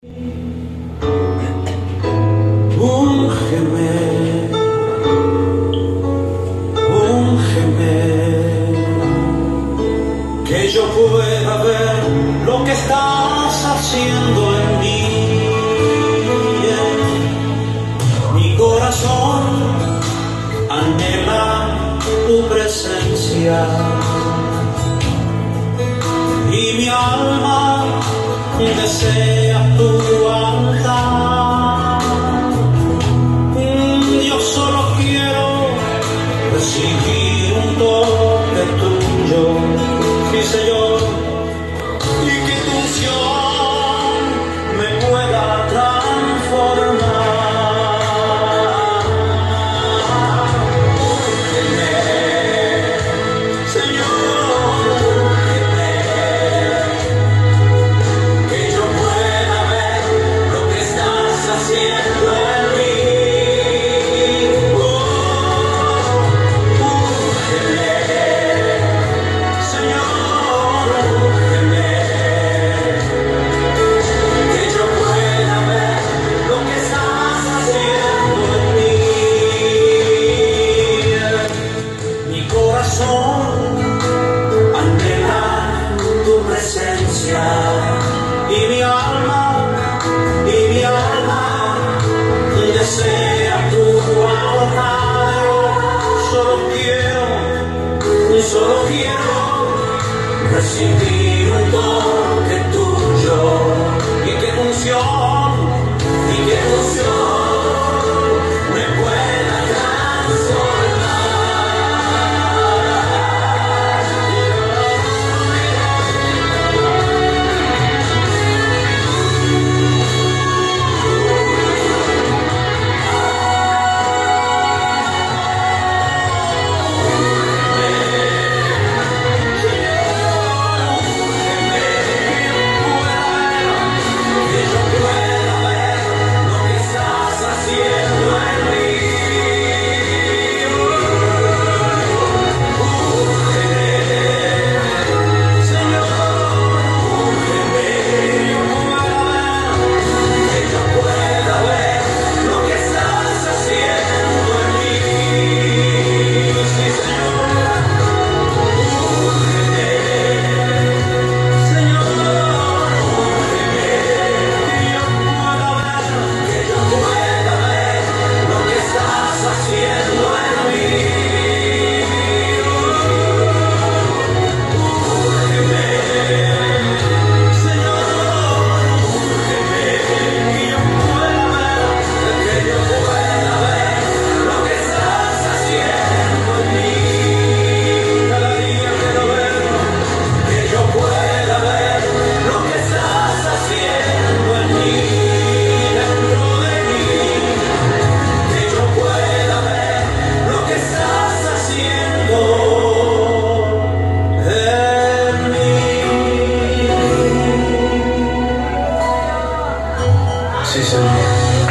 Úngeme, úngeme, que yo pueda ver lo que estás haciendo en mí. Mi corazón anhela tu presencia y mi alma desea tu altar. Yo solo quiero recibir un toque tuyo, mi Señor, y que tu unción me pueda transformar. Úngeme, Señor, úngeme, que yo pueda ver lo que estás haciendo en mí. Úngeme, Señor, úngeme, que yo pueda ver lo que estás haciendo en mí. Mi corazón anhela tu presencia y mi alma desea tu altar. Solo quiero recibir un toque tuyo y que tu unción me pueda sí, Señor.